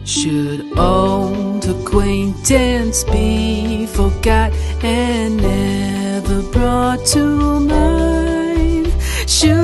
Should old acquaintance be forgot and never brought to mind? Should